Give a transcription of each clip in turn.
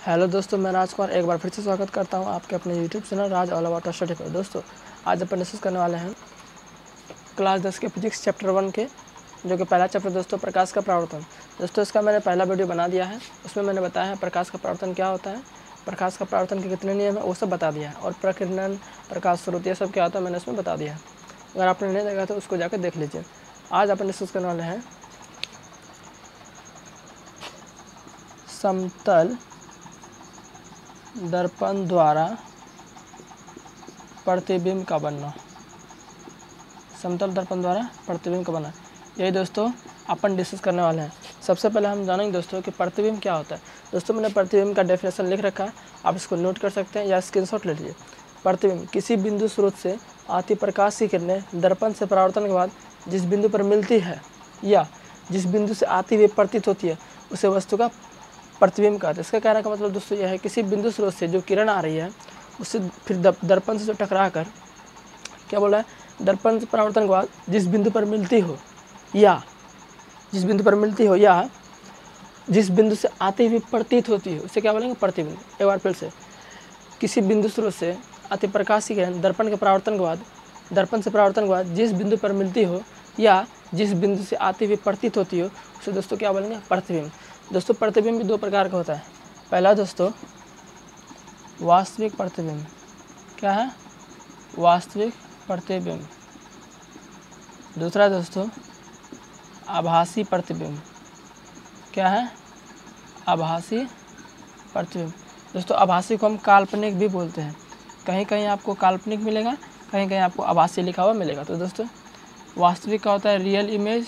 Hello दोस्तों, मैं राजकुमार एक बार फिर से स्वागत करता हूं आपके अपने YouTube channel Raj all about study पर। दोस्तों आज अपन डिस्कस करने वाले हैं क्लास 10 के फिजिक्स चैप्टर 1 के, जो कि पहला चैप्टर दोस्तों प्रकाश का परावर्तन। दोस्तों इसका मैंने पहला वीडियो बना दिया है, उसमें मैंने बताया है प्रकाश का परावर्तन क्या होता है, प्रकाश का परावर्तन के कितने नियम है वो सब बता दिया है, और प्रकीर्णन, प्रकाश स्रोत ये सब क्या होता है मैंने उसमें बता दिया है। अगर आपने नहीं देखा तो उसको जाकर देख लीजिए। आज अपन डिस्कस करने वाले हैं समतल दर्पण द्वारा प्रतिबिंब का बनना। समतल दर्पण द्वारा प्रतिबिंब का बनना, यही दोस्तों अपन डिस्कस करने वाले हैं। सबसे पहले हम जानेंगे दोस्तों कि प्रतिबिंब क्या होता है। दोस्तों मैंने प्रतिबिंब का डेफिनेशन लिख रखा है, आप इसको नोट कर सकते हैं या स्क्रीनशॉट ले लीजिए। प्रतिबिंब किसी बिंदु स्रोत से आती प्रकाश की किरणें दर्पण से परावर्तन के बाद जिस बिंदु पर मिलती है या जिस बिंदु से आती हुई प्रतीत होती है उसे वस्तु का प्रतिबिंब कहते हैं। इसका कहने का मतलब दोस्तों यह है किसी बिंदु स्रोत से जो किरण आ रही है उससे फिर दर्पण से जो टकरा कर क्या बोला है, दर्पण से परावर्तन के बाद जिस बिंदु पर मिलती हो या जिस बिंदु पर मिलती हो या जिस बिंदु से आती हुई प्रतीत होती हो उसे क्या बोलेंगे, प्रतिबिंब। एक बार फिर से, किसी बिंदु स्रोत से आती प्रकाश की किरण दर्पण के परावर्तन के बाद जिस बिंदु पर मिलती हो या जिस बिंदु से आती हुई प्रतीत होती हो उसे दोस्तों क्या बोलेंगे, प्रतिबिंब। दोस्तों प्रतिबिंब भी दो प्रकार का होता है। पहला दोस्तों वास्तविक प्रतिबिंब, क्या है, वास्तविक प्रतिबिंब। दूसरा दोस्तों आभासी प्रतिबिंब, क्या है, आभासी प्रतिबिंब। दोस्तों आभासी को हम काल्पनिक भी बोलते हैं, कहीं कहीं आपको काल्पनिक मिलेगा, कहीं कहीं आपको आभासी लिखा हुआ मिलेगा। तो दोस्तों वास्तविक का होता है रियल इमेज,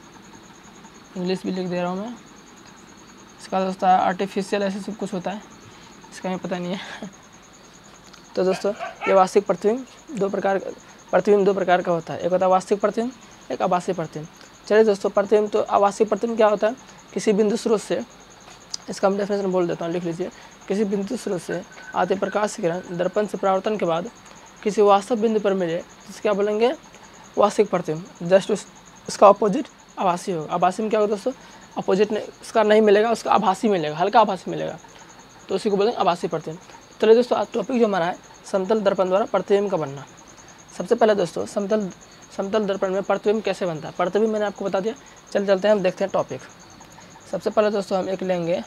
इंग्लिश भी लिख दे रहा हूँ मैं। इसका दोस्तों आर्टिफिशियल ऐसे सब कुछ होता है, इसका हमें पता नहीं है। तो दोस्तों ये वास्तविक प्रतिबिंब दो प्रकार का होता है, एक होता है वास्तविक प्रतिबिंब, एक आभासी प्रतिबिंब। चलिए दोस्तों प्रतिबिंब, तो आभासी प्रतिबिंब क्या होता है, किसी बिंदु स्रोत से, इसका हम डेफिनेशन बोल देता हूँ, लिख लीजिए। किसी बिंदु स्रोत से आते प्रकाश की किरण दर्पण से परावर्तन के बाद किसी वास्तव बिंदु पर मिले जिसे क्या बोलेंगे, वास्तविक प्रतिबिंब। जस्ट उसका अपोजिट आभासी होगा। आभासी में क्या होगा दोस्तों, अपोजिट उसका नहीं मिलेगा, उसका आभासी मिलेगा, हल्का आभासी मिलेगा, तो उसी को बोलेंगे आभासी प्रतिबिंब। चलिए दोस्तों आज टॉपिक जो हमारा है समतल दर्पण द्वारा प्रतिबिंब का बनना। सबसे पहले दोस्तों समतल दर्पण में प्रतिबिंब कैसे बनता है, प्रतिबिंब मैंने आपको बता दिया। चलते हैं हम देखते हैं टॉपिक। सबसे पहले दोस्तों हम एक लेंगे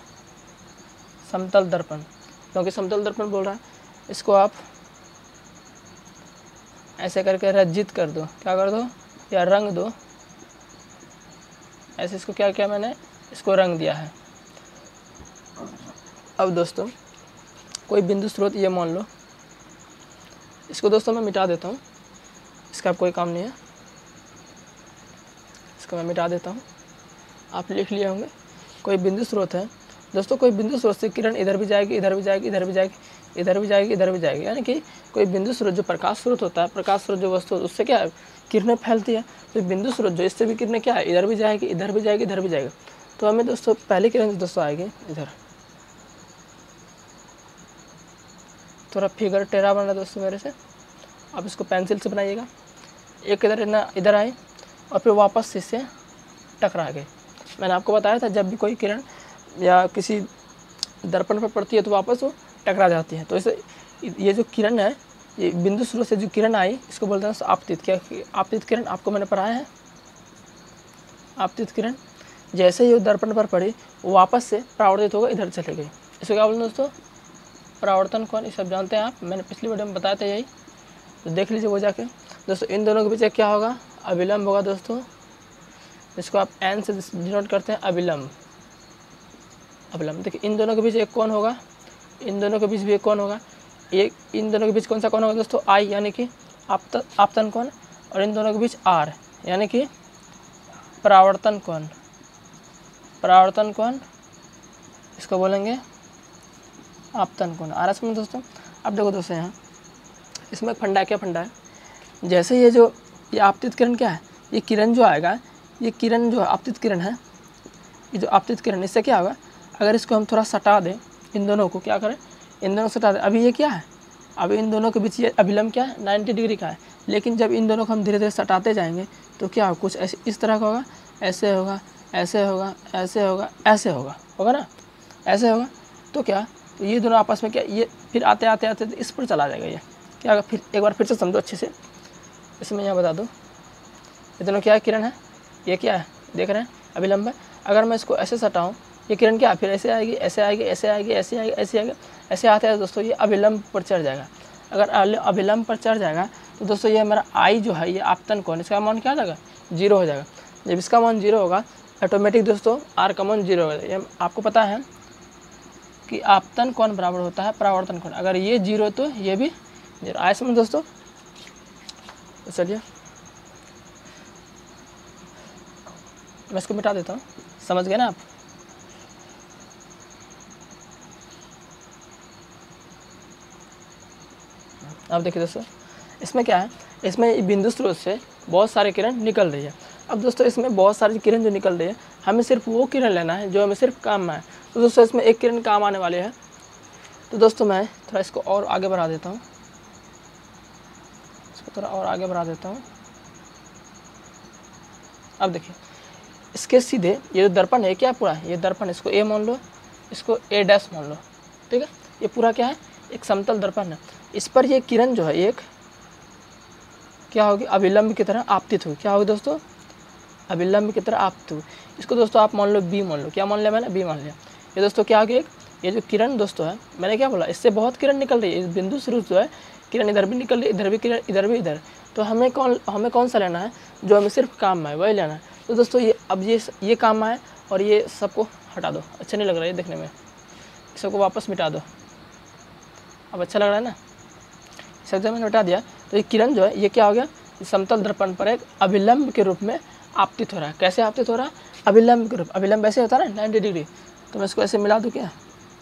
समतल दर्पण, क्योंकि समतल दर्पण बोल रहा है, इसको आप ऐसे करके रंजित कर दो, क्या कर दो, या रंग दो। ऐसे इसको क्या किया मैंने, इसको रंग दिया है। अब दोस्तों कोई बिंदु स्रोत ये मान लो, इसको दोस्तों मैं मिटा देता हूँ, इसका कोई काम नहीं है, इसको मैं मिटा देता हूँ। आप लिख लिए होंगे कोई बिंदु स्रोत है दोस्तों, कोई बिंदु स्रोत से किरण इधर भी जाएगी, इधर भी जाएगी, इधर भी जाएगी, इधर भी जाएगी, इधर भी जाएगी। यानी कि कोई बिंदु स्रोत जो प्रकाश स्रोत होता है, प्रकाश स्रोत जो वस्तु उससे क्या है, किरणें फैलती है। तो बिंदु स्रोत जो इससे भी किरणें क्या है, इधर भी जाएगी, इधर भी जाएगी, इधर भी जाएगी। तो हमें दोस्तों पहली किरण दोस्तों आएगी इधर, थोड़ा फिगर टेढ़ा बन रहा है दोस्तों मेरे से, आप इसको पेंसिल से बनाइएगा। एक इधर आए और फिर वापस से इससे टकरा गए। मैंने आपको बताया था जब भी कोई किरण या किसी दर्पण पर पड़ती है तो वापस वो टकरा जाती है। तो इसे ये जो किरण है, ये बिंदु स्रोत से जो किरण आई इसको बोलते हैं आपतित। क्या आपतित किरण आपको मैंने पढ़ाया है, आपतित किरण जैसे ही वो दर्पण पर पड़ी वो वापस से परावर्तित होकर इधर चले गई। इसको क्या बोलते हैं दोस्तों, परावर्तन कोण। ये सब जानते हैं आप, मैंने पिछली वीडियो में बताया था यही, तो देख लीजिए वो जाके। दोस्तों इन दोनों के बीच क्या होगा, अविलंब होगा दोस्तों, इसको आप एन से डिनोट करते हैं, अविलंब। देखिए इन दोनों के बीच एक कोण होगा, इन दोनों के बीच भी एक कोण होगा। एक इन दोनों के बीच कौन सा कोण होगा दोस्तों, आई यानी कि आपतन कोण, और इन दोनों के बीच आर यानी कि परावर्तन कोण। परावर्तन कोण इसको बोलेंगे आपतन कोण। आर एस में दोस्तों अब देखो दोस्तों यहाँ इसमें फंडा क्या फंडा है, जैसे ये आपतित किरण क्या है, ये किरण जो आएगा, ये किरण जो आपतित किरण है, ये जो आपतित किरण इससे क्या होगा, अगर इसको हम थोड़ा सटा दें, इन दोनों को क्या करें, इन दोनों को सटा दें। अभी ये क्या है, अभी इन दोनों के बीच ये अभिलंब क्या है, 90 डिग्री का है। लेकिन जब इन दोनों को हम धीरे धीरे सटाते जाएंगे तो क्या होगा, कुछ ऐसे इस तरह का होगा, ऐसे होगा, ऐसे होगा, ऐसे होगा, ऐसे होगा ना, ऐसे होगा। तो क्या तो ये दोनों आपस में क्या, ये फिर आते आते आते इस पर चला जाएगा। ये क्या, फिर एक बार फिर से समझो अच्छे से, इसमें यहाँ बता दो, ये दोनों क्या किरण है, ये क्या है देख रहे हैं, अभिलंब है। अगर मैं इसको ऐसे सटाऊँ, ये किरण क्या फिर ऐसे आएगी, ऐसे आएगी, ऐसे आएगी, ऐसे आएगी, ऐसे आएगी, ऐसे आते हैं दोस्तों, ये अभिलंब पर चढ़ जाएगा। अगर अभिलंब पर चढ़ जाएगा तो दोस्तों ये हमारा आई जो है, ये आपतन कोण, इसका मान क्या हो जाएगा, 0 हो जाएगा। जब इसका मान 0 होगा ऑटोमेटिक दोस्तों आर का मान 0 होगा। ये आपको पता है कि आपतन कोण बराबर होता है परावर्तन कोण। अगर ये 0 तो ये भी 0। आए समझ दोस्तों। तो चलिए मैं इसको मिटा देता हूँ, समझ गए ना आप। अब देखिए दोस्तों, इसमें क्या है, इसमें बिंदु स्रोत से बहुत सारे किरण निकल रही है। अब दोस्तों इसमें बहुत सारी किरण जो निकल रही है, हमें सिर्फ वो किरण लेना है जो हमें सिर्फ काम में है। तो दोस्तों इसमें एक किरण काम आने वाली है। तो दोस्तों मैं थोड़ा इसको और आगे बढ़ा देता हूँ, इसको थोड़ा और आगे बढ़ा देता हूँ। अब देखिए इसके सीधे ये जो दर्पण है क्या पूरा, ये दर्पण, इसको ए मान लो, इसको ए डैश मान लो, ठीक है। ये पूरा क्या है, एक समतल दर्पण है। इस पर ये किरण जो है एक क्या होगी, अभिलंब की तरह आपतित होगी। क्या होगी दोस्तों, अभिलंब की तरह आपतित होगी। इसको दोस्तों आप मान लो बी मान लो, क्या मान लिया मैंने, बी मान लिया। ये दोस्तों क्या होगी, एक ये जो किरण दोस्तों है, मैंने क्या बोला, इससे बहुत किरण निकल रही है। इस बिंदु स्रोत जो है किरण इधर भी निकल रही है, इधर भी किरण, इधर भी इधर। तो हमें कौन सा लेना है, जो हमें सिर्फ काम में है वही लेना है। तो दोस्तों ये अब ये काम में है और ये सबको हटा दो, अच्छा नहीं लग रहा है देखने में, सबको वापस मिटा दो। अब अच्छा लग रहा है ना, सब जब मैंने हटा दिया। तो ये किरण जो है ये क्या हो गया, समतल दर्पण पर एक अभिलंब के रूप में आपतित हो रहा है। कैसे आपतित हो रहा है, अभिलंब के रूप, अभिलंब ऐसे होता है ना 90 डिग्री। तो मैं इसको ऐसे मिला दूँ क्या,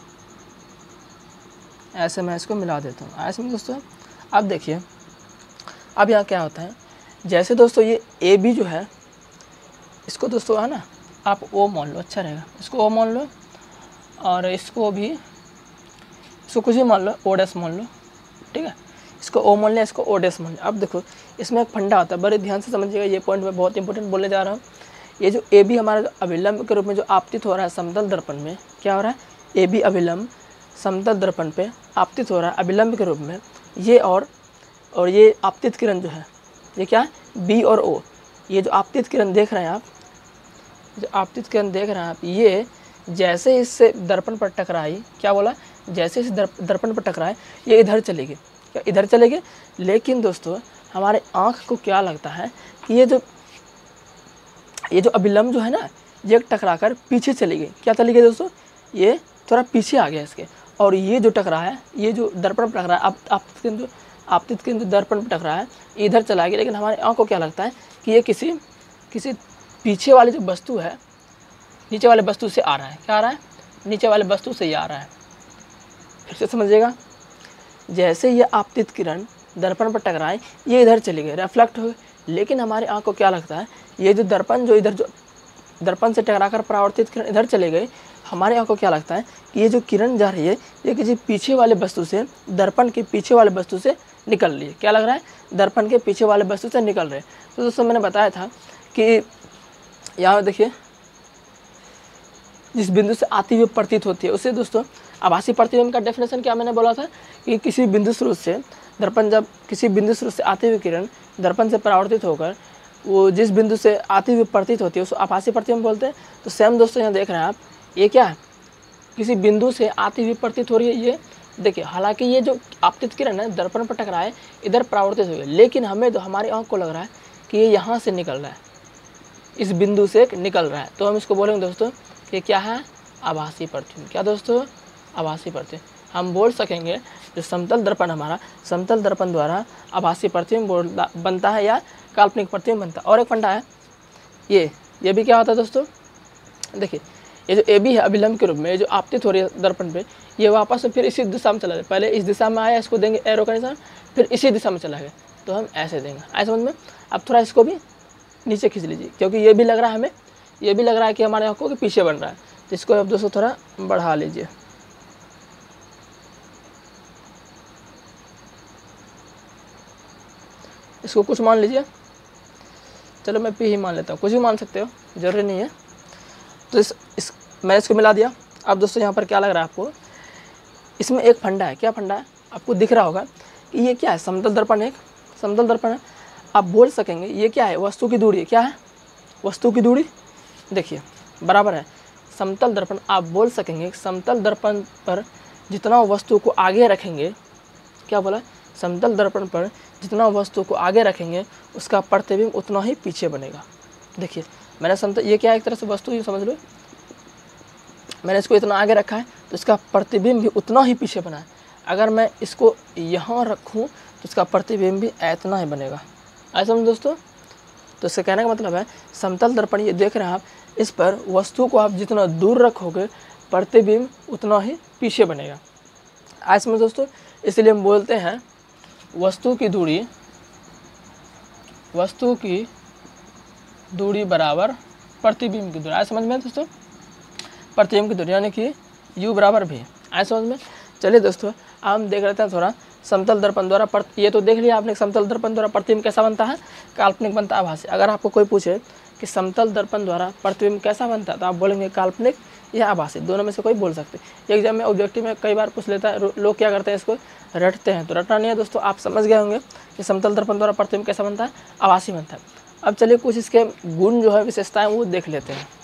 ऐसे मैं इसको मिला देता हूँ। ऐसे में दोस्तों अब देखिए, अब यहाँ क्या होता है, जैसे दोस्तों ये ए बी जो है, इसको दोस्तों है ना आप ओ मान लो, अच्छा रहेगा। इसको ओ मान लो और इसको भी, इसको कुछ भी मान लो, ओ डैश मान लो, ठीक है। इसको ओ मान लिया, इसको ओ डैश मान लिया। अब देखो इसमें एक फंडा होता है, बड़े ध्यान से समझिएगा, ये पॉइंट मैं बहुत इंपॉर्टेंट बोलने जा रहा हूँ। ये जो ए बी हमारा अभिलंब के रूप में जो आपतित हो रहा है समतल दर्पण में, क्या हो रहा है, ए बी अभिलंब समतल दर्पण पे आपतित हो रहा है अभिलंब के रूप में। ये और ये आपतित किरण जो है, ये क्या है, बी और ओ। ये जो आपतित किरण देख रहे हैं आप, जो आपतित किरण देख रहे हैं आप, ये जैसे इससे दर्पण पर टकराई, क्या बोला, जैसे इस दर्पण पर टकराए ये इधर चलेगी, क्या इधर चलेगी। लेकिन दोस्तों हमारे आँख को क्या लगता है कि ये जो अभिलंब जो है ना, ये टकरा कर पीछे चली गई। क्या चली गई दोस्तों, ये थोड़ा पीछे आ गया इसके। और ये जो टकरा है, ये जो दर्पण पर टकरा है, आपतित केंद्र दर्पण पर टकरा है, इधर चला गया। लेकिन हमारे आँख को क्या लगता है कि ये किसी पीछे वाली जो वस्तु है, नीचे वाले वस्तु से आ रहा है। क्या आ रहा है, नीचे वाले वस्तु से ही आ रहा है। फिर से समझिएगा, जैसे ये आपतित किरण दर्पण पर टकराए, ये इधर चली गई, रिफ्लेक्ट हो गई। लेकिन हमारे आँख को क्या लगता है, ये जो दर्पण जो इधर जो दर्पण से टकरा कर परावर्तित किरण इधर चले गए, हमारे आँख को क्या लगता है कि ये जो किरण जा रही है, ये किसी पीछे वाले वस्तु से, दर्पण के पीछे वाले वस्तु से निकल रही है। क्या लग रहा है, दर्पण के पीछे वाले वस्तु से निकल रहे हैं। तो दोस्तों मैंने बताया था कि यहाँ देखिए, जिस बिंदु से आती हुई प्रतीत होती है उसे दोस्तों आभासी प्रतिबिंब का डेफिनेशन क्या मैंने बोला था कि किसी बिंदु स्रोत से दर्पण, जब किसी बिंदु स्रोत से आती हुई किरण दर्पण से परावर्तित होकर वो जिस बिंदु से आती हुई प्रतीत होती है उसको आभासी प्रतिबिंब बोलते हैं। तो सेम दोस्तों यहाँ देख रहे हैं आप, ये क्या है, किसी बिंदु से आती हुई प्रतीत हो रही है। ये देखिए, हालांकि ये जो आपतित किरण है दर्पण पर टकराए इधर परावर्तित हो गई, लेकिन हमें तो हमारी आँख को लग रहा है कि ये यहाँ से निकल रहा है, इस बिंदु से निकल रहा है। तो हम इसको बोलेंगे दोस्तों कि क्या है, आभासी प्रतिबिंब। क्या दोस्तों, आभासी प्रतिबिंब। हम बोल सकेंगे जो समतल दर्पण हमारा, समतल दर्पण द्वारा आभासी प्रतिबिंब बनता है या काल्पनिक प्रतिबिंब बनता है। और एक फंडा है, ये भी क्या होता है दोस्तों, देखिए ये जो ए बी है अभिलंब के रूप में, ये जो आपतित हो रही है दर्पण पे, ये वापस फिर इसी दिशा में चला जाए। पहले इस दिशा में आया, इसको देंगे एरो का निशान, फिर इसी दिशा में चला गया, तो हम ऐसे देंगे। ऐसे समझ में। अब थोड़ा इसको भी नीचे खींच लीजिए, क्योंकि ये भी लग रहा है हमें, ये भी लग रहा है कि हमारे आँखों के पीछे बन रहा है। तो इसको अब दोस्तों थोड़ा बढ़ा लीजिए। इसको कुछ मान लीजिए, चलो मैं पी ही मान लेता हूँ, कुछ भी मान सकते हो, जरूरी नहीं है। तो मैं इसको मिला दिया। अब दोस्तों यहाँ पर क्या लग रहा है आपको, इसमें एक फंडा है। क्या फंडा है? आपको दिख रहा होगा कि ये क्या है, समतल दर्पण है, एक समतल दर्पण है। आप बोल सकेंगे ये क्या है, वस्तु की दूरी। क्या है? वस्तु की दूरी। देखिए बराबर है समतल दर्पण। आप बोल सकेंगे समतल दर्पण पर जितना वस्तु को आगे रखेंगे, क्या बोला, समतल दर्पण पर जितना वस्तु को आगे रखेंगे उसका प्रतिबिंब उतना ही पीछे बनेगा। देखिए मैंने समतल, ये क्या है, एक तरह से वस्तु ही समझ लो, मैंने इसको इतना आगे रखा है तो इसका प्रतिबिंब भी उतना ही पीछे बना है। अगर मैं इसको यहाँ रखूँ तो इसका प्रतिबिंब भी इतना ही बनेगा। ऐसा समझ दोस्तों। तो इससे कहने का मतलब है समतल दर्पण ये देख रहे हैं आप, इस पर वस्तु को आप जितना दूर रखोगे प्रतिबिंब उतना ही पीछे बनेगा। आज समझ दोस्तों। इसलिए हम बोलते हैं वस्तु की दूरी बराबर प्रतिबिंब की दूरी। आज समझ में दोस्तों, प्रतिबिंब की दूरी यानी कि u बराबर भी। आज समझ में। चलिए दोस्तों हम देख लेते हैं थोड़ा समतल दर्पण द्वारा ये तो देख लिया आपने समतल दर्पण द्वारा प्रतिबिंब कैसा बनता है, काल्पनिक बनता है, आभासी। अगर आपको कोई पूछे कि समतल दर्पण द्वारा प्रतिबिंब कैसा बनता है तो आप बोलेंगे काल्पनिक या आभासी, दोनों में से कोई बोल सकते। एग्जाम में ऑब्जेक्टिव में कई बार पूछ लेता है, लोग क्या करते हैं इसको रटते हैं, तो रटना नहीं है दोस्तों। आप समझ गए होंगे कि समतल दर्पण द्वारा प्रतिबिंब कैसा बनता है, आभासी बनता है। अब चलिए कुछ इसके गुण जो है, विशेषताएं, वो देख लेते हैं।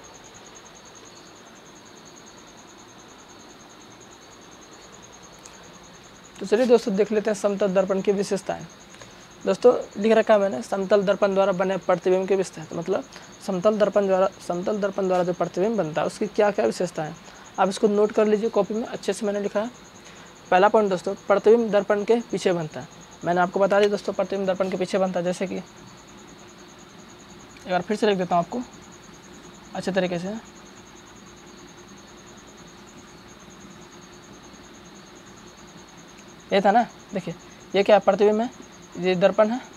तो चलिए दोस्तों देख लेते हैं समतल दर्पण की विशेषताएं। दोस्तों लिख रखा है मैंने समतल दर्पण द्वारा बने प्रतिबिंब की विशेषताएं, तो मतलब समतल दर्पण द्वारा जो प्रतिबिंब बनता है उसकी क्या क्या विशेषताएं, आप इसको नोट कर लीजिए कॉपी में, अच्छे से मैंने लिखा है। पहला पॉइंट दोस्तों, प्रतिबिंब दर्पण के पीछे बनता है। मैंने आपको बता दिया दोस्तों प्रतिबिंब दर्पण के पीछे बनता है, जैसे कि एक बार फिर से लिख देता हूँ आपको अच्छे तरीके से। ये था ना, देखिए ये क्या प्रतिबिंब है, ये दर्पण है,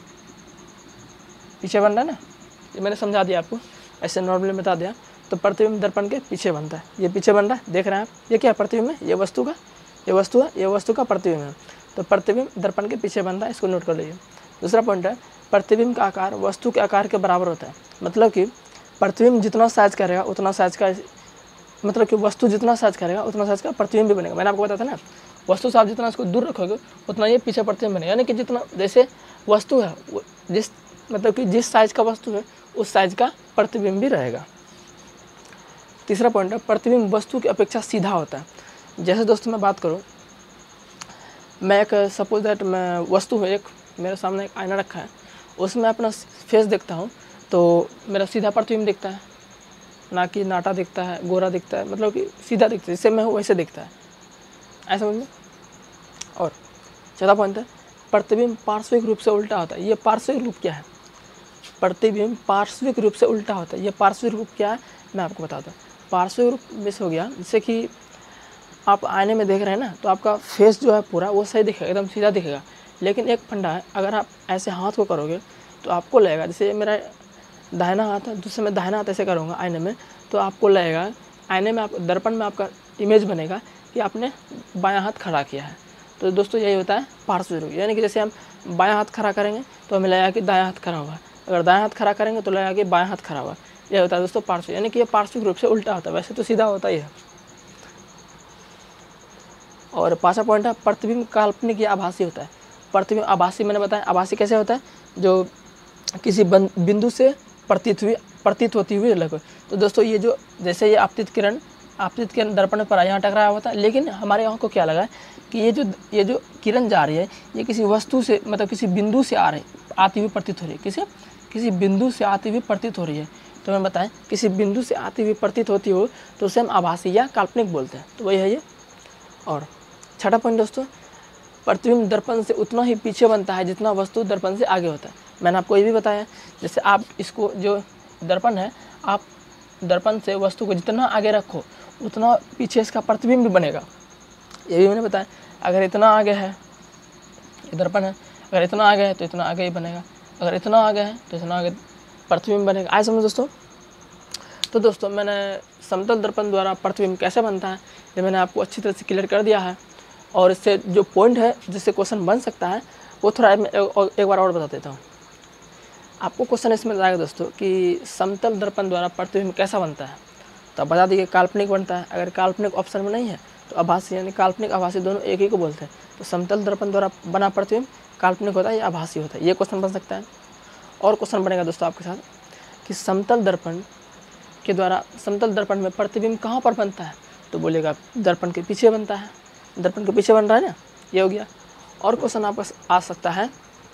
पीछे बन रहा है ना, ये मैंने समझा दिया आपको, ऐसे नॉर्मली बता दिया। तो प्रतिबिंब दर्पण के पीछे बनता है, ये पीछे बन रहा है, देख रहे हैं आप, ये क्या प्रतिबिंब है, ये वस्तु का, ये वस्तु है, ये वस्तु का प्रतिबिंब है। तो प्रतिबिंब दर्पण के पीछे बनता है, इसको नोट कर लीजिए। दूसरा पॉइंट है प्रतिबिंब का आकार वस्तु के आकार के बराबर होता है। मतलब कि प्रतिबिंब जितना साइज करेगा उतना साइज का, मतलब कि वस्तु जितना साइज करेगा उतना साइज का प्रतिबिंब भी बनेगा। मैंने आपको बताया था ना, वस्तु से आप जितना इसको दूर रखोगे उतना ये पीछे प्रतिबिंब बनेगा। यानी कि जितना जैसे वस्तु है, जिस मतलब कि जिस साइज का वस्तु है उस साइज का प्रतिबिंब भी रहेगा। तीसरा पॉइंट है प्रतिबिंब वस्तु की अपेक्षा सीधा होता है। जैसे दोस्तों मैं बात करूँ, मैं एक सपोज दैट मैं वस्तु है, एक मेरे सामने एक आईना रखा है, उसमें अपना फेस देखता हूँ तो मेरा सीधा प्रतिबिंब दिखता है, ना कि नाटा दिखता है, गोरा दिखता है, मतलब कि सीधा दिखता है, जिससे मैं हूँ वैसे दिखता है। ऐसा समझ में। और चौथा पॉइंट है प्रतिबिंब पार्श्विक रूप से उल्टा होता है। ये पार्श्विक रूप क्या है, प्रतिबिंब पार्श्विक रूप से उल्टा होता है। ये पार्श्विक रूप क्या है मैं आपको बताता हूँ। पार्श्विक रूप मिस हो गया, जैसे कि आप आईने में देख रहे हैं ना, तो आपका फेस जो है पूरा वो सही दिखेगा, एकदम सीधा दिखेगा। लेकिन एक फंडा है, अगर आप ऐसे हाथ को करोगे तो आपको लगेगा, जैसे मेरा दाहिना हाथ है, दूसरे में दाहिना हाथ ऐसे करूँगा आईने में, तो आपको लगेगा आईने में, आप दर्पण में आपका इमेज बनेगा कि आपने बायां हाथ खड़ा किया है। तो दोस्तों यही होता है पार्श्विक रूप, यानी कि जैसे हम बायां हाथ खड़ा करेंगे तो हमें लगेगा कि दायां हाथ खड़ा हुआ है, अगर दायां हाथ खड़ा करेंगे तो लगेगा कि बायां हाथ खड़ा हुआ है। यह होता है दोस्तों पार्श्विक, यानी कि ये पार्श्विक रूप से उल्टा होता है, वैसे तो सीधा होता ही है। और पांचवा पॉइंट है प्रतिबिंब काल्पनिक या आभासी होता है। प्रतिबिंब आभासी मैंने बताया, आभासी कैसे होता है, जो किसी बिंदु से प्रतीत होती हुई अलग हो। तो दोस्तों ये जो जैसे ये आपतित किरण दर्पण पर यहाँ टकराया होता है, लेकिन हमारे यहाँ को क्या लगा है कि ये जो किरण जा रही है ये किसी वस्तु से, मतलब किसी बिंदु से आती हुई प्रतीत हो रही है, किसी बिंदु से आती हुई प्रतीत हो रही है। तो मैं बताएं किसी बिंदु से आती हुई प्रतीत होती हो तो उसे हम आभासी या काल्पनिक बोलते हैं। तो वही है ये। और छठा पॉइंट दोस्तों, प्रतिबिंब दर्पण से उतना ही पीछे बनता है जितना वस्तु दर्पण से आगे होता है। मैंने आपको ये भी बताया, जैसे आप इसको जो दर्पण है, आप दर्पण से वस्तु को जितना आगे रखो उतना पीछे इसका प्रतिबिंब भी बनेगा। ये भी मैंने बताया, अगर इतना आगे है ये दर्पण है, अगर इतना आगे है तो इतना आगे ही बनेगा, अगर इतना आगे है तो इतना आगे प्रतिबिंब बनेगा। आए समझ दोस्तों। तो दोस्तों मैंने समतल दर्पण द्वारा प्रतिबिंब कैसे बनता है ये मैंने आपको अच्छी तरह से क्लियर कर दिया है। और इससे जो पॉइंट है जिससे क्वेश्चन बन सकता है वो थोड़ा एक बार और बता देता हूँ आपको। क्वेश्चन इसमें आएगा दोस्तों कि समतल दर्पण द्वारा प्रतिबिंब कैसा बनता है, तो आप बता दीजिए काल्पनिक बनता है। अगर काल्पनिक ऑप्शन में नहीं है तो आभासी यानी काल्पनिक आभासी दोनों एक ही को बोलते हैं। तो समतल दर्पण द्वारा बना प्रतिबिंब काल्पनिक होता है या आभासी होता है, ये क्वेश्चन बन सकता है। और क्वेश्चन बनेगा दोस्तों आपके साथ कि समतल दर्पण के द्वारा समतल दर्पण में प्रतिबिंब कहाँ पर बनता है, तो बोलेगा दर्पण के पीछे बनता है, दर्पण के पीछे बन रहा है ना, ये हो गया। और क्वेश्चन आपका आ सकता है,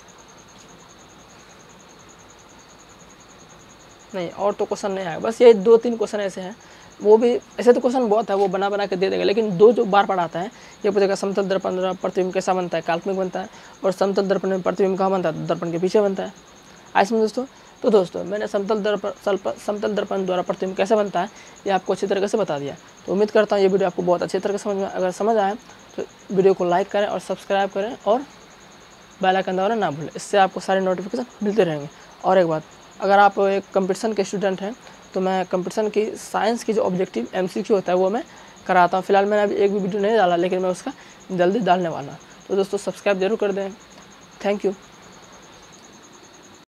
नहीं और तो क्वेश्चन नहीं आएगा, बस ये 2-3 क्वेश्चन ऐसे हैं, वो भी ऐसे तो क्वेश्चन बहुत है, वो बना के दे देगा, लेकिन 2 जो बार पढ़ाता है ये पूछेगा समतल दर्पण द्वारा प्रतिबिंब कैसा बनता है, काल्पनिक बनता है, और समतल दर्पण में प्रतिबिंब कहाँ बनता है, दर्पण के पीछे बनता है। आइए समझ दोस्तों। तो दोस्तों मैंने समतल दर्पण द्वारा प्रतिबिंब कैसे बनता है ये आपको अच्छी तरीके से बता दिया। तो उम्मीद करता हूँ ये वीडियो आपको बहुत अच्छी तरह से समझ में, अगर समझ आए तो वीडियो को लाइक करें और सब्सक्राइब करें और बेल आइकन दबाना ना भूलें, इससे आपको सारे नोटिफिकेशन मिलते रहेंगे। और एक बात, अगर आप एक कंपटीशन के स्टूडेंट हैं तो मैं कंपटीशन की साइंस की जो ऑब्जेक्टिव MCQ होता है वो मैं कराता हूँ। फिलहाल मैंने अभी एक भी वीडियो नहीं डाला, लेकिन मैं उसका जल्दी डालने वाला हूँ। तो दोस्तों सब्सक्राइब जरूर कर दें। Thank you.